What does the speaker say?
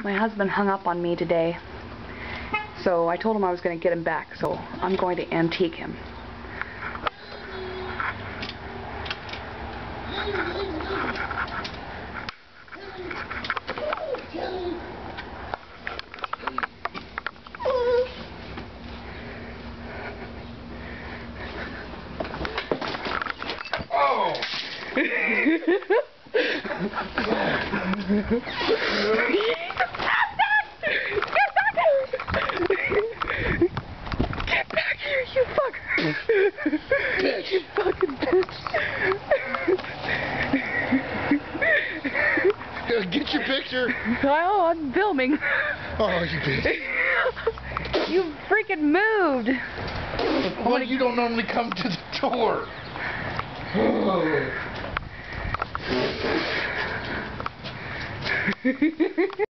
My husband hung up on me today, so I told him I was going to get him back, so I'm going to antique him. Oh! Get back here, you fucker! Bitch. You fucking bitch! Get your picture! Oh, I'm filming. Oh, you bitch. You freaking moved! Well, you don't normally come to the door. Oh.